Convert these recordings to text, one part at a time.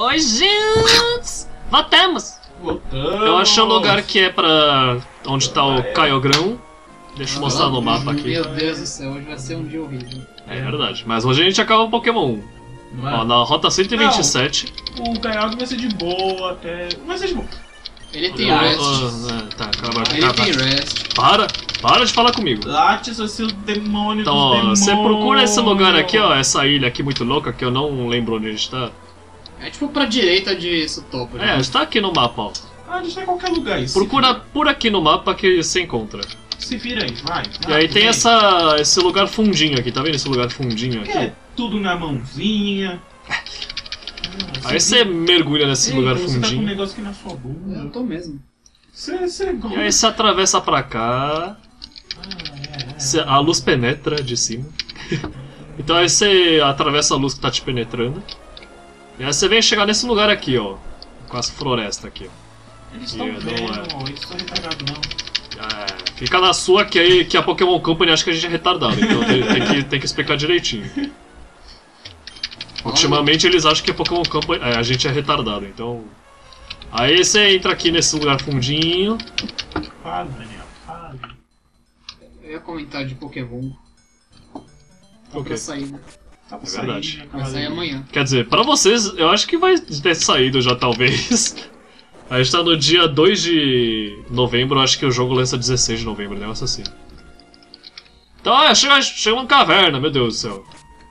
Oi, gente! Voltamos! Eu achei um lugar que é pra... onde tá o Kyogrão. Deixa eu mostrar no mapa aqui. Meu Deus do céu, hoje vai ser um dia horrível. É verdade, mas hoje a gente acaba o Pokémon. Ó, na rota 127. Não, o Kyogre vai ser de boa até... vai ser de boa. Ele tem rest. Tá, acaba. Ele tem rest. Para de falar comigo. Late, seu demônio Então, dos ó, demônios. você procura esse lugar aqui, ó, essa ilha aqui muito louca, que eu não lembro onde a gente tá. É tipo pra direita de Sutopo. É, a gente tá aqui no mapa, ó. Ah, a gente tá em qualquer lugar aí. Procura por aqui no mapa que você encontra. Se vira aí, vai. E aí tem esse lugar fundinho aqui, tá vendo esse lugar fundinho aqui? É, tudo na mãozinha. Aí você mergulha nesse lugar Você tá com um fundinho. negócio aqui na sua bunda. Eu tô mesmo. Você gosta. E aí você atravessa pra cá. A luz penetra de cima. Então aí você atravessa a luz que tá te penetrando. E aí você vem chegar nesse lugar aqui, ó. Com essa floresta aqui, ó. Eles estão Não vendo, eles estão retardados não. Fica na sua que a Pokémon Company acha que a gente é retardado. Então tem que explicar direitinho. Ultimamente eles acham que a Pokémon Company... a gente é retardado, então... Aí você entra aqui nesse lugar fundinho. Fala, Daniel, fala. Eu ia comentar de Pokémon. Tá O quê? pra sair, né? Tá pra É verdade. né, Vai sair amanhã. Quer dizer, pra vocês, eu acho que vai ter saído já, talvez. A gente tá no dia 2 de novembro, acho que o jogo lança 16 de novembro, um negócio assim. Então, chega uma caverna, meu Deus do céu.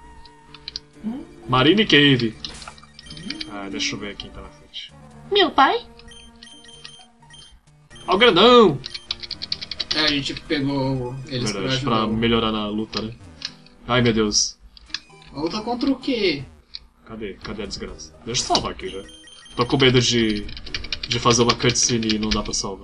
Marine Cave. Deixa eu ver aqui quem tá na frente. Meu pai? Ó o grandão! É, a gente pegou eles pra Verdade, pra ajudar. melhorar na luta, né? Ai, meu Deus. A luta contra o quê? Cadê a desgraça? Deixa eu salvar aqui já. Tô com medo de fazer uma cutscene e não dá pra salvar.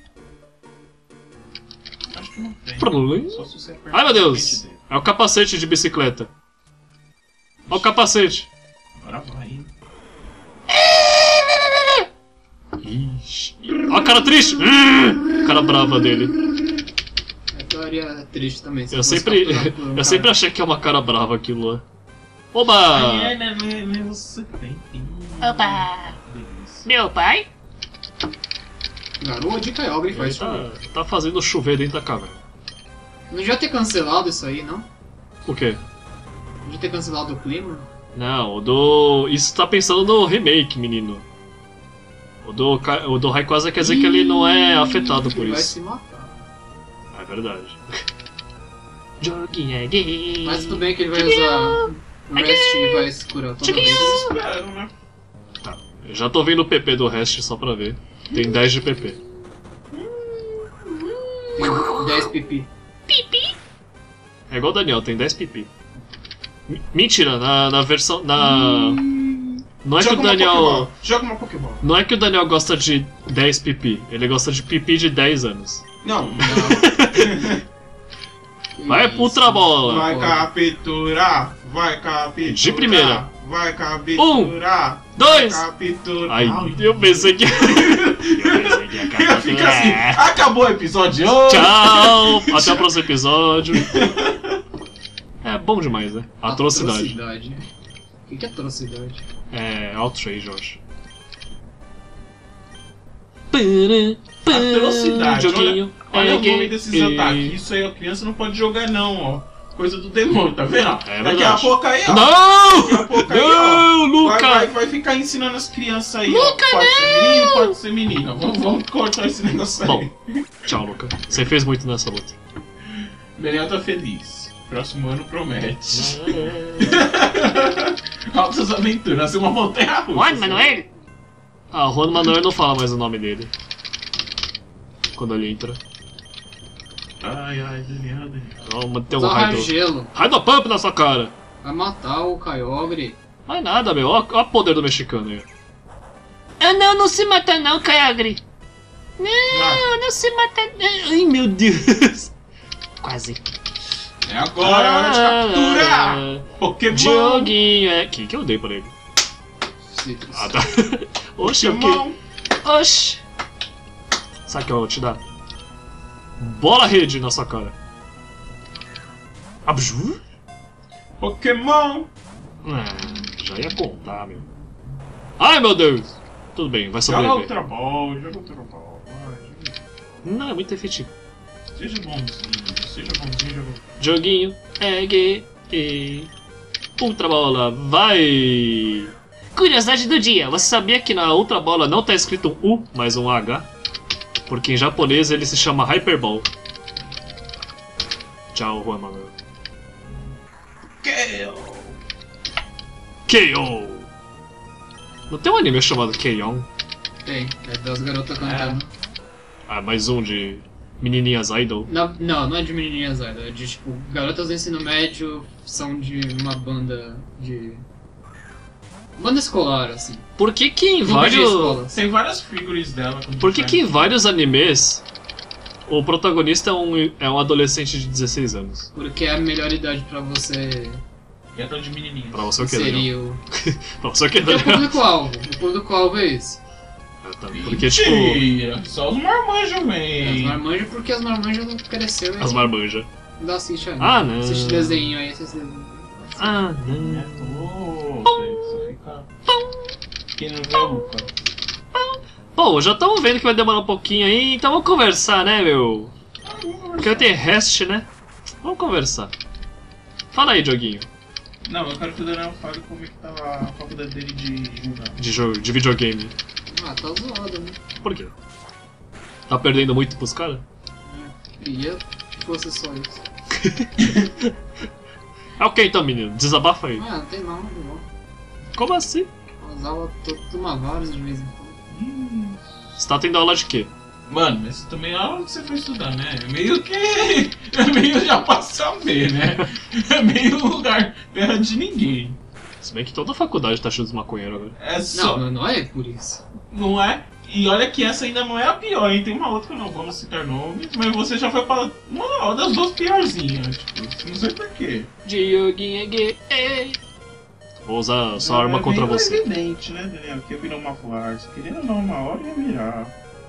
Acho que não tem. Problema. Só se você apertar Ai, meu a Deus! mente dele. É o capacete de bicicleta. Ó o capacete. Agora vai. Ixi. Ó a cara triste! Cara brava dele. Eu ficaria triste também. Se Eu fosse sempre, capturado por um eu cara. sempre achei que é uma cara brava aquilo lá. Oba! né? Você tem. Opa! Delícia. Meu pai? Garoa de Kyogre Ele faz chover. tá fazendo chover dentro da caverna. Não devia ter cancelado isso aí, não? O quê? Não devia ter cancelado o clima? Não, Isso tá pensando no remake, menino. O do Rayquaza quer dizer que ele não é afetado por Ele vai isso. se matar. É verdade. Joguinho é gay. Mas tudo bem que ele vai usar Rest e vai se curar toda vez. Espero, né? Eu já tô vendo o PP do Rest só pra ver. Tem 10 de PP. Tem 10 pipi. É igual o Daniel, tem 10 PP. Mentira, na versão. Não é que o Joga uma Daniel. Pokébola. Joga uma Pokébola. Não é que o Daniel gosta de 10 PP, ele gosta de PP de 10 anos. Não. Vai pro Ultra Bola! Vai capturar. Vai capturar. De primeira. Vai capturar. 2! Vai capturar. Ai, eu pensei que. Fica assim. Acabou o episódio hoje. Tchau! Até o próximo episódio. É bom demais, né? Atrocidade. O que é atrocidade? É outrage, eu acho. Atrocidade. Joguinho. Olha o nome desses ataques. Isso aí a criança não pode jogar não, ó. Coisa do demônio, tá vendo? É Daqui verdade. a pouco aí, ó. Não! Daqui a pouco aí, ó. Não, Luca! Vai ficar ensinando as crianças aí. Luca, pode ser menino, pode ser menina. Vamos cortar esse negócio aí. Bom, tchau, Luca. Você fez muito nessa luta. Daniel tá feliz. Próximo ano promete. Altas aventuras, uma montanha russa. Juan Manuel? Ah, o Juan Manuel não fala mais o nome dele. Quando ele entra. Ai, Daniel. Vamos ter um Só raio gelo. do pump na sua cara. Vai matar o Kyogre. Mais nada, meu. Ó o poder do mexicano aí. Ah, não se mata não, Kyogre. Não se mata não. Ai, meu Deus. Quase. É agora a hora de capturar. Pokémon. Joguinho é... que eu dei pra ele? Citrus. Ah, tá. Oxe, o quê? Pokémon. Oxi. Sabe o que eu vou te dar? Bola rede na sua cara. Abjur? Pokémon. Já ia contar, meu. Ai, meu Deus! Tudo bem, vai Joga sobreviver. outra bola, joga outra bola. Vai, Não, é muito efetivo. seja bonzinho, joga. Joguinho, egg, Ultra Bola, vai! Curiosidade do dia. Você sabia que na Ultra Bola não tá escrito um U, mas um H? Porque em japonês ele se chama Hyperball. Tchau, Juan Manuel. KO! Não tem um anime chamado Keion? Tem, é das garotas cantando. Ah, mais um de menininhas idol. Não é de menininhas idol, é de tipo, garotas do ensino médio são de uma banda de... Banda escolar, assim. Por que que em Clube de vários... escola. Tem várias figures dela. Por que em vários animes o protagonista é um adolescente de 16 anos? Porque é a melhor idade pra você E é tão de menininha. Pra você o que, Daniel? inserir o... Pra você o que, Porque é o Daniel? público-alvo. O público-alvo é esse. Ah, tá. Porque, tipo, Mentira, só os marmanjos, As véi. marmanjas, porque as marmanjas não cresceram. as marmanjas. Dá assiste anime. Ah, não. Assiste desenho aí, assiste desenho. Ah, É não. todo, só fica... Quem não vê, Luca. Pô, já estamos vendo que vai demorar um pouquinho aí, então vamos conversar, né, meu? Porque tem rest, né? Vamos conversar. Fala aí, Dioguinho. Não, eu quero que o Daniel fale como é que tá a faculdade dele de jogar. De jogo, de videogame. Ah, tá zoado, né? Por quê? Tá perdendo muito pros caras? Queria que fosse só isso. É ok então, menino. Desabafa aí. Ah, não tem nada, não. Como assim? As aulas tomam vários de vez em quando. Você tá tendo aula de quê? Mano, mas isso também é algo que você foi estudar, né? É meio que... É meio já pra saber, né? É meio lugar terra de ninguém. Se bem que toda faculdade tá cheia dos maconheiros agora. É só... Não é por isso. Não é? E olha que essa ainda não é a pior, hein? Tem uma outra que eu não vamos citar nomes, mas você já foi pra uma das duas piorzinhas, tipo, não sei porquê. Dioguinho gay. Vou usar sua arma contra você. É evidente, né, Daniel? Que virou uma farsa. Querendo ou não, uma hora ia virar.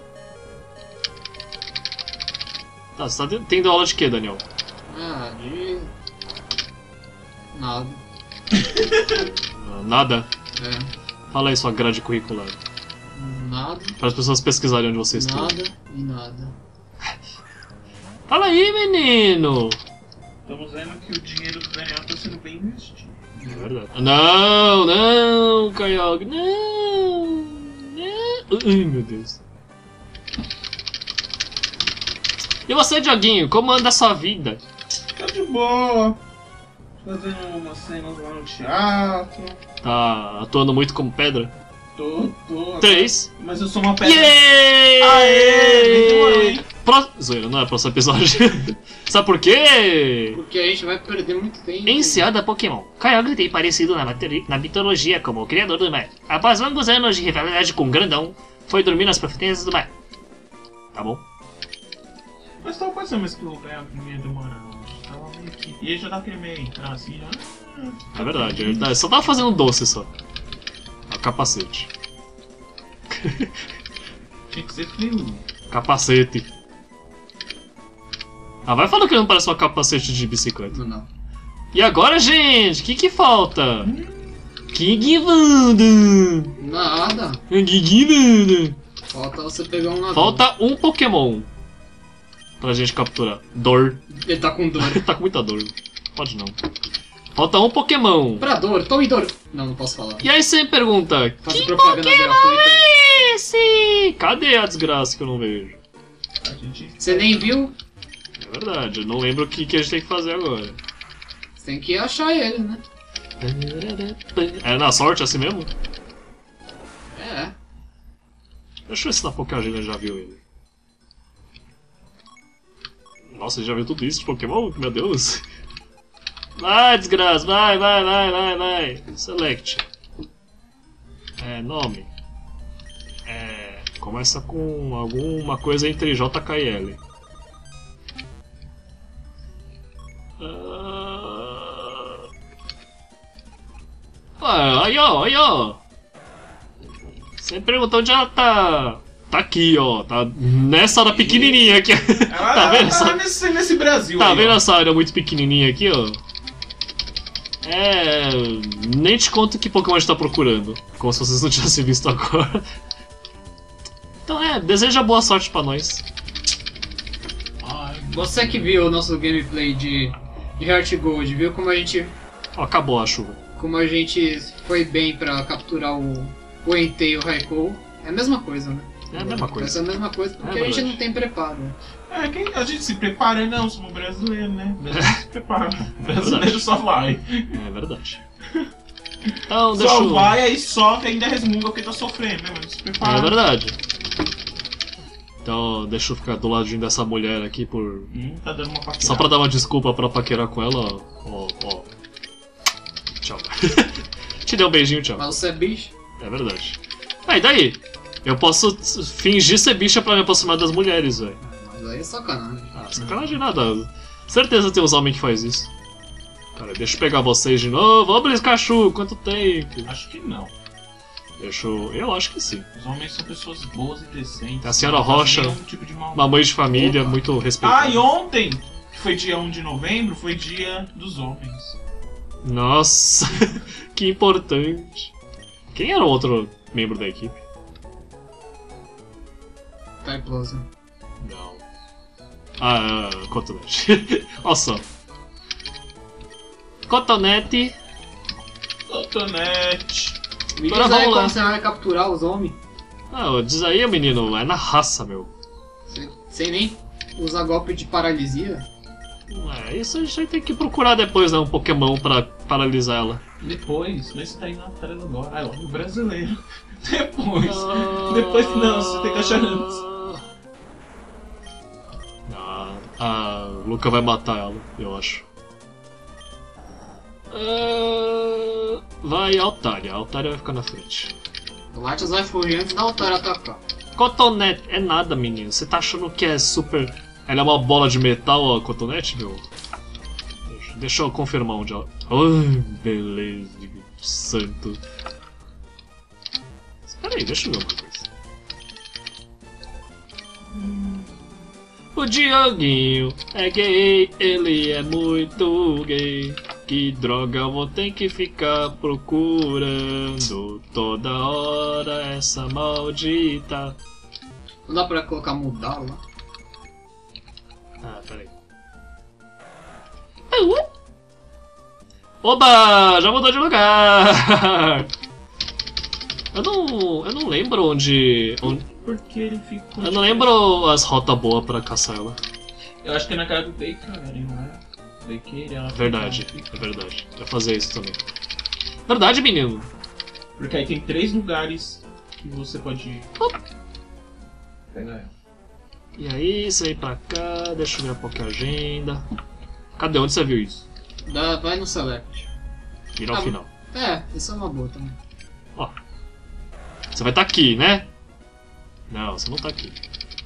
Tá, você tá tendo aula de quê, Daniel? Ah, de... Nada. Nada? É. Fala aí sua grade curricular. Nada. Para as pessoas pesquisarem onde você estuda. Nada e nada. Fala aí, menino! Estamos vendo que o dinheiro do Daniel está sendo bem investido. É verdade. Não, Kayog, não! Ai, meu Deus. E você, Dioguinho, como anda a sua vida? Tá de boa. Fazendo umas cenas lá no teatro. Tá atuando muito como pedra? Tô. 3. Mas eu sou uma pedra. Yeah! Aê! Demorou, hein? Zoeira, não é próximo episódio. Sabe por quê? Porque a gente vai perder muito tempo. Enseada Pokémon. Kyogre tem parecido na mitologia como o criador do mar. Após longos anos de rivalidade com Grandão, foi dormir nas profundezas do mar. Tá bom. Mas tava pensando mesmo que o lugar não ia demorar. Tava meio que... E ele já tá querendo meio entrar assim, já. É verdade, ele só tava fazendo doce só. O capacete. Tinha que ser frio. Capacete. Ah, vai falando que não parece um capacete de bicicleta. Não. E agora, gente? O que falta? Que falta? Nada. Que falta? Falta você pegar um navio. Falta um Pokémon pra gente capturar. Dor. Ele tá com dor. Tá com muita dor. Pode não. Falta um Pokémon. Pra dor, tome dor. Não posso falar. E aí você me pergunta, Faço que propaganda gratuita. é esse? Cadê a desgraça que eu não vejo? A gente... Você nem viu? É verdade, eu não lembro o que a gente tem que fazer agora. Você tem que achar ele, né? É na sorte assim mesmo? É. Deixa eu ver se na Pokéagenda já viu ele. Nossa, ele já viu tudo isso de Pokémon? Meu Deus. Vai, desgraça, vai. Select. Nome. Começa com alguma coisa entre J e L. Aí ó. Você perguntou onde ela tá. Tá aqui, ó. Tá nessa área pequenininha aqui. Tá vendo? Ela tá nesse Brasil Tá aí, vendo ó. essa área muito pequenininha aqui, ó? É. Nem te conto que Pokémon a gente tá procurando. Como se vocês não tivessem visto agora. Então deseja boa sorte pra nós. Ai, Você que viu o nosso gameplay de Heart Gold, viu como a gente Ó, acabou a chuva. foi bem pra capturar o Entei e o Raikou? É a mesma coisa, né? É a mesma coisa. É a mesma coisa porque É a gente verdade. não tem preparo. a gente se prepara, não, somos brasileiros, né? Brasileiro se prepara. Brasileiro verdade. só vai. É verdade. Então, deixa Só eu... vai, aí sofre e ainda resmunga porque tá sofrendo, né? Mas se prepara. É verdade. Então, deixa eu ficar do ladinho dessa mulher aqui por... Tá dando uma paquerada. Só pra dar uma desculpa pra paquerar com ela, ó. Tchau. Te dei um beijinho, tchau. Mas você é bicho? É verdade. E daí? Eu posso fingir ser bicha pra me aproximar das mulheres, velho. Mas aí é sacanagem. Ah, sacanagem nada. Certeza tem uns homens que faz isso. Cara, deixa eu pegar vocês de novo. Ô, Bliscachu, quanto tempo? Acho que não. Eu acho que sim. Os homens são pessoas boas e decentes. A senhora não fazem Rocha, nenhum tipo de mal. Uma mãe de família, Opa. muito Ah, respeitada. e ontem, que foi dia 1 de novembro, foi dia dos homens. Nossa, que importante. Quem era o outro membro da equipe? Typhlosion. Não. Ah, Cotonete. Olha só. Cotonete. Cotonete. Me Agora diz aí vamos lá. como você vai capturar os homens. Ah, diz aí, menino, é na raça, meu. Sem nem usar golpe de paralisia. Isso a gente tem que procurar depois, né? Um Pokémon pra paralisar ela. Depois, mas você tá aí na tela agora. Ah, o brasileiro. Depois. Depois não, você tem que achar antes. A Luca vai matar ela, eu acho. Vai Altaria, a Altaria vai ficar na frente. O Latias vai fugir antes da Altaria atacar. Cotonete, é nada, menino. Você tá achando que é super. Ela é uma bola de metal, a Cotonete, meu? Deixa eu confirmar onde ela. Ai, beleza, santo. Espera aí, deixa eu ver uma coisa. O Dioguinho é gay, ele é muito gay. Que droga, eu vou ter que ficar procurando toda hora essa maldita. Não dá pra colocar mudar lá? Ah, peraí. Oba! Já mudou de lugar! Eu não lembro onde. Porque ele ficou. Eu não lembro as rotas boas pra caçar ela. Eu acho que é na cara do Baker, não é? Baker, ela Verdade, fica- é verdade. Eu ia fazer isso também. Verdade, menino. Porque aí tem 3 lugares que você pode pegar ela. E aí, você vem pra cá, deixa eu ver a Poké Agenda. Cadê? Onde você viu isso? Vai no Select. Ir ao Ah, final. É, isso é uma boa também. Ó. Você vai estar aqui, né? Não, você não tá aqui.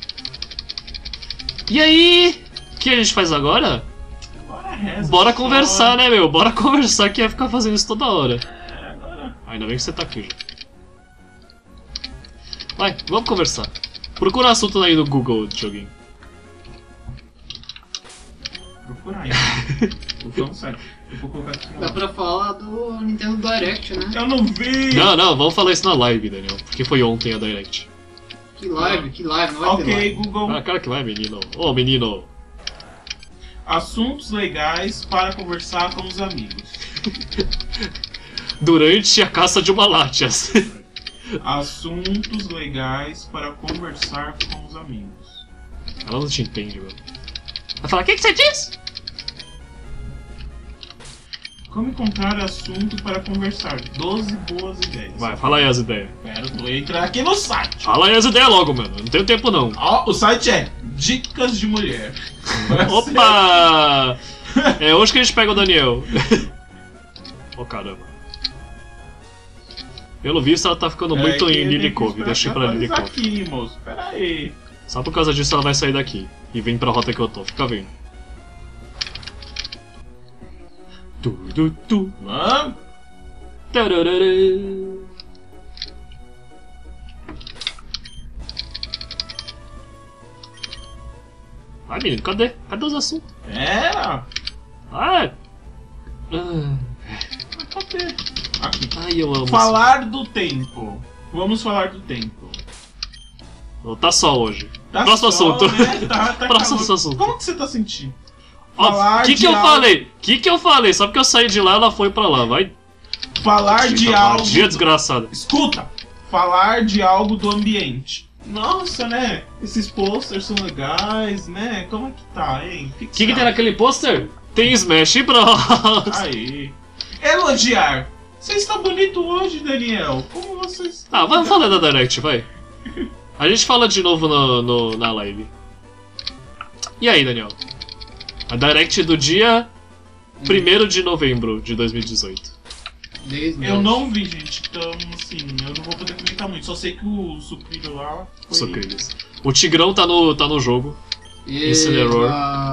E aí? O que a gente faz agora? Agora reza. Bora só. conversar, né, meu? Bora conversar que ia ficar fazendo isso toda hora. É, agora. Ainda bem que você tá aqui já. Vai, vamos conversar. Procura assunto aí no Google, joguinho. Procura aí. Tô falando sério. Eu vou colocar aqui. Dá pra falar do Nintendo Direct, né? Eu não vi! Não, vamos falar isso na live, Daniel. Porque foi ontem a Direct. Que live, não vai ter Ok, live. Google. Ah, cara que vai, menino. Ô, menino. Assuntos legais para conversar com os amigos. Durante a caça de uma Latias. Assuntos legais para conversar com os amigos. Ela não te entende, mano. Vai falar, o que você disse? Como encontrar assunto para conversar? 12 boas ideias. Vai, fala aí as ideias. Pera, eu vou entrar aqui no site. Fala aí as ideias logo, mano. Não tenho tempo, não. Ó, o site é Dicas de Mulher. Opa! É hoje que a gente pega o Daniel. Oh, caramba. Pelo visto, ela tá ficando muito em Lilikov. Deixa eu ir pra Lilikov. aqui, moço. Pera aí. Só por causa disso ela vai sair daqui. E vem pra rota que eu tô. Fica vendo. Tu. Vamos. Tararara. Vai, menino, cadê? Cadê os assuntos? Pera. Ah! ter. Aqui. Ai, eu amo. Falar do tempo. Vamos falar do tempo. Tá sol hoje. Tá Próximo sol, assunto. Né? Tá Próximo calor. assunto. Como que você tá sentindo? Ó, Falar que de eu algo- falei? Que eu falei? Só porque eu saí de lá, ela foi pra lá. Vai. Falar de algo. Dia desgraçada. Escuta! Falar de algo do ambiente. Nossa, né? Esses posters são legais, né? Como é que tá, hein? O que tem naquele pôster? Tem Smash Bros. Aí. Elogiar. Você está bonito hoje, Daniel. Como você está? Ah, vamos falar da Direct, vai. A gente fala de novo na live. E aí, Daniel? A Direct do dia 1º de novembro de 2018. Eu não vi, gente. Então, assim, eu não vou poder comentar muito. Só sei que o Sucrilho lá foi... Sucrilhos. O Tigrão tá no jogo. Incineroar.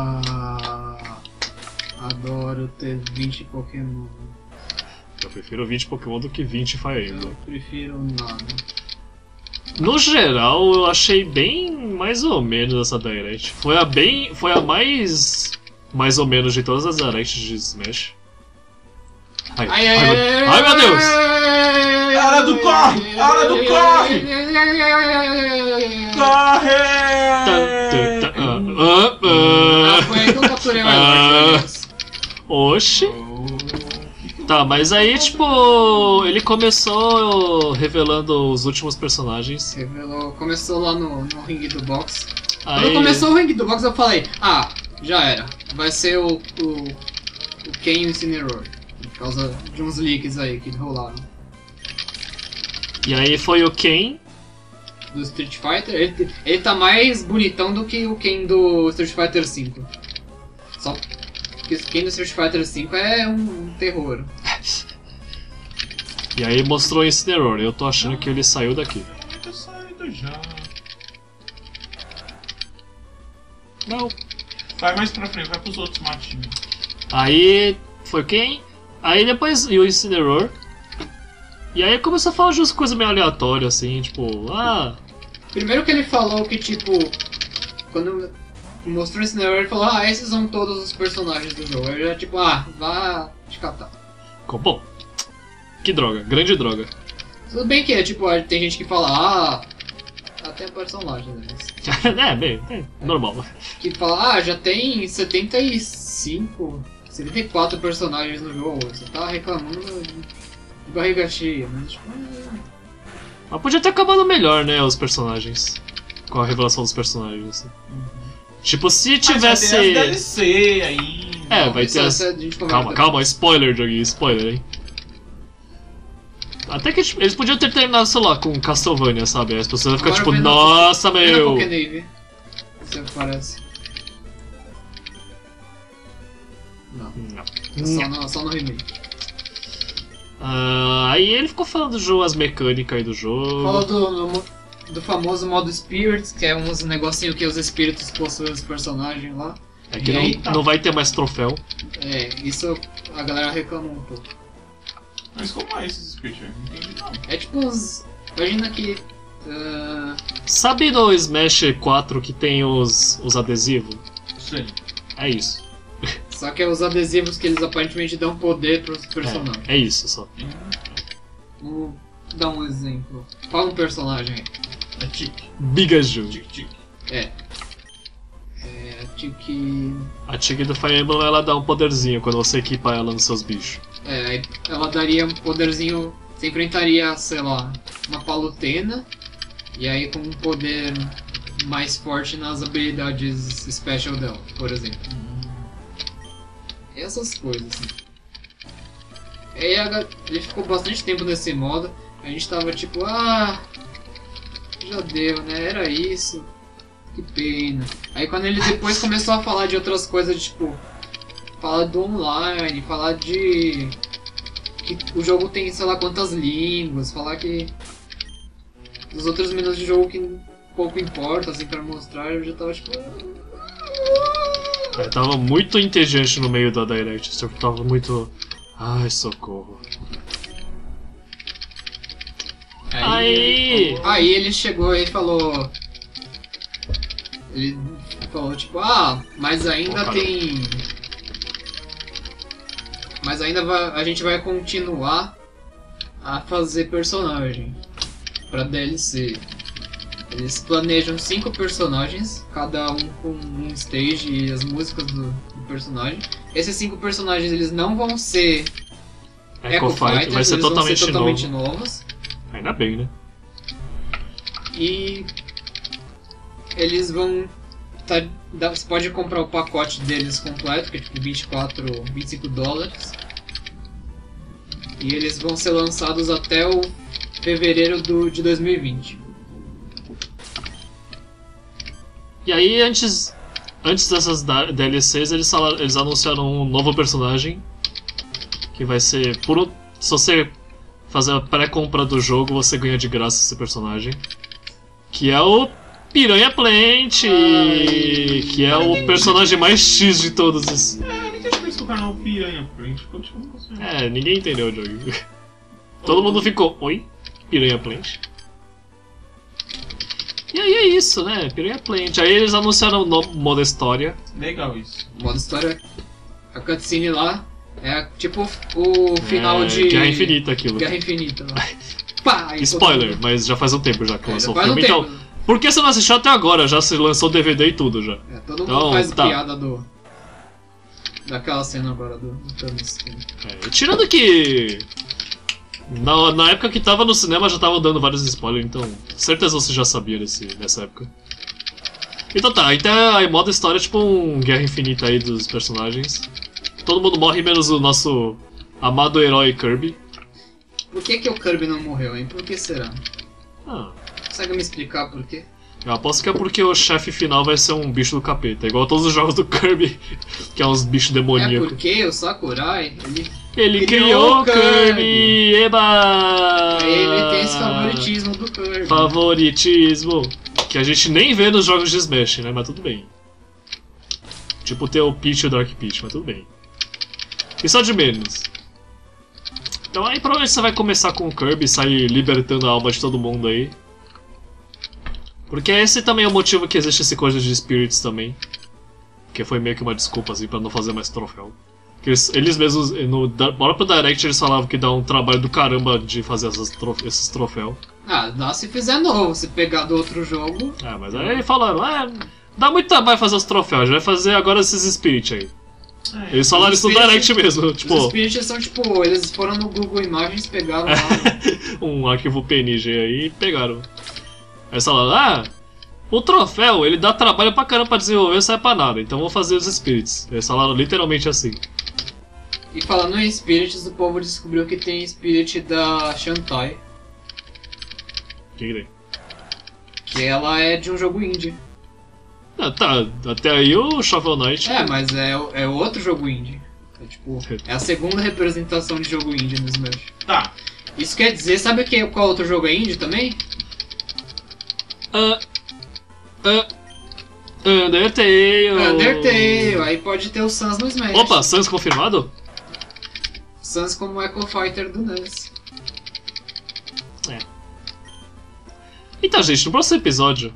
Adoro ter 20 Pokémon. Eu prefiro 20 Pokémon do que 20 Fire Emblem. Eu prefiro nada. No geral, eu achei bem mais ou menos essa Direct. Foi a mais ou menos de todas as Directs de Smash. Ai, meu Deus! Hora do corre! Hora do corre! Corre! Foi aí que eu capturei o Edward. Oxi. Tá, mas aí, tipo, ele começou revelando os últimos personagens. Começou lá no ringue do box. Aí... Quando começou o ringue do box, eu falei: ah, já era. Vai ser o Ken e o Incineroar. Por causa de uns leaks aí que rolaram. E aí foi o Ken. Do Street Fighter. Ele tá mais bonitão do que o Ken do Street Fighter V. Só que o Ken do Street Fighter V é um terror. E aí mostrou o Incineroar. Eu tô achando que ele saiu daqui. Eu tô saindo já. Não. Vai mais pra frente, vai pros outros matinhos. Aí foi quem? Aí depois e o Incineroar. E aí começou a falar de umas coisas meio aleatórias, assim, tipo, Primeiro que ele falou que, tipo, quando mostrou o Incineroar, ele falou: ah, esses são todos os personagens do jogo. Aí eu já, tipo, vá te catar. Bom, que droga, grande droga. Tudo bem que, tipo, tem gente que fala: até personagem, né? Normal. Que fala: já tem 74 personagens no jogo, você tá reclamando de barriga cheia, mas tipo... Mas podia ter acabado melhor, né, os personagens. Com a revelação dos personagens, assim. Tipo, se tivesse... Mas vai ter as DLC aí... vai ter as... Calma, spoiler, Dioguinho, spoiler, hein. Até que tipo, eles podiam ter terminado, sei lá, com Castlevania, sabe? As pessoas iam ficar tipo, nossa, meu... Você parece. Não. Só no remake. Aí ele ficou falando do jogo, as mecânicas aí do jogo. Falou do famoso modo Spirits, que é uns negocinho que os espíritos possuem os personagens lá. É que não vai ter mais troféu. Isso a galera reclamou um pouco. Mas como é esses espíritos? Não entendi não. É tipo uns... Imagina que... Sabe no Smash 4 que tem os adesivos? Sim. É isso. Só que é os adesivos que eles aparentemente dão poder pros personagens. É isso só. Vou dar um exemplo. Fala um personagem aí. É Tic. Bigaju. Tic. A Tic do Fire Emblem, ela dá um poderzinho quando você equipa ela nos seus bichos. Aí ela daria um poderzinho... Você enfrentaria, sei lá, uma Palutena. E aí com um poder mais forte nas habilidades special dela, por exemplo. Essas coisas, assim. Aí ele ficou bastante tempo nesse modo. A gente tava tipo, já deu, né? Era isso. Que pena. Aí quando ele depois começou a falar de outras coisas, tipo, falar do online, falar de... que o jogo tem sei lá quantas línguas, falar que... os outros menus de jogo que pouco importa, assim, pra mostrar, eu já tava tipo... Tava muito entediante no meio da Direct, eu tava muito... Ai, socorro. Aí ele chegou e falou... Ele falou tipo, mas ainda tem Mas ainda a gente vai continuar a fazer personagem pra DLC. Eles planejam 5 personagens, cada um com um stage e as músicas do personagem. Esses 5 personagens eles não vão ser Echo Fighter, vai ser eles vão ser totalmente totalmente novo. novos. Ainda bem, né? E eles vão... você pode comprar o pacote deles completo, que é tipo 25 dólares. E eles vão ser lançados até o fevereiro de 2020. E aí, antes dessas DLCs, eles anunciaram um novo personagem. Que vai ser... se você fazer a pré-compra do jogo, você ganha de graça esse personagem. Que é o Piranha Plant! Que é o personagem mais X de todos os... Ninguém conhece o canal Piranha Plant. Continua com você. Ninguém entendeu o jogo. Todo mundo ficou... Oi? Piranha Plant? E aí é isso, né? Piranha Plant. Aí eles anunciaram o modo história. Legal isso. O modo história, a cutscene lá, é tipo o final de... Guerra Infinita aquilo. Guerra Infinita lá. Pá, Spoiler, mas já faz um tempo já que lançou o faz um filme. tempo. Então, por que você não assistiu até agora? Já se lançou DVD e tudo já. Todo mundo Então, faz tá. piada daquela cena agora do Thanos. Tirando que... Na época que tava no cinema já tava dando vários spoilers, então certeza você já sabia nessa época. Então tá, então a modo história é tipo um Guerra Infinita aí dos personagens. Todo mundo morre menos o nosso amado herói Kirby. Por que o Kirby não morreu, hein? Por que será? Ah, Consegue me explicar por quê? eu aposto que é porque o chefe final vai ser um bicho do capeta, igual todos os jogos do Kirby, que é uns bichos É demoníacos. porque o Sakurai, Ele criou criou o Kirby! Eba! ele tem esse favoritismo do Kirby. Favoritismo. Que a gente nem vê nos jogos de Smash, né? Mas tudo bem. Tipo ter o Peach e o Dark Peach, mas tudo bem. Isso é de menos. Então aí provavelmente você vai começar com o Kirby, sair libertando a alma de todo mundo aí. Porque esse também é o motivo que existe esse coisa de Spirits também. Que foi meio que uma desculpa assim pra não fazer mais troféu. Que eles mesmos, no próprio Direct eles falavam que dá um trabalho do caramba de fazer esses troféus. Ah, dá se fizer novo, se pegar do outro jogo. Ah, mas aí falaram, dá muito trabalho fazer os troféus, a gente vai fazer agora esses Spirit aí. Eles falaram isso no Direct mesmo, Os tipo, Spirits são tipo, eles foram no Google Imagens, pegaram lá. um arquivo PNG aí e pegaram. Aí eles falaram, o troféu ele dá trabalho pra caramba pra desenvolver, sai pra nada, então vou fazer os Spirits. Eles falaram literalmente assim. E falando em Spirits, o povo descobriu que tem Spirit da Shantae, Que tem? que ela é de um jogo indie. Ah, tá, até aí o Shovel Knight. Mas é outro jogo indie. É tipo, é a segunda representação de jogo indie no Smash. Tá. Isso quer dizer, sabe qual outro jogo é indie também? Undertale, aí pode ter o Sans no Smash. Opa, Sans confirmado? Sans como Echo Fighter do NES. Então, gente, no próximo episódio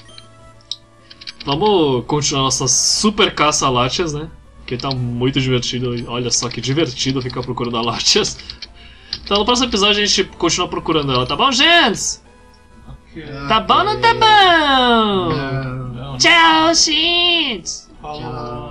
vamos continuar nossa super caça a Latias, né? Que tá muito divertido. Olha só que divertido ficar procurando a Latias. Então no próximo episódio a gente continua procurando ela, tá bom, gente? Tá bom ou não tá bom? Não. Tchau, gente! Falou.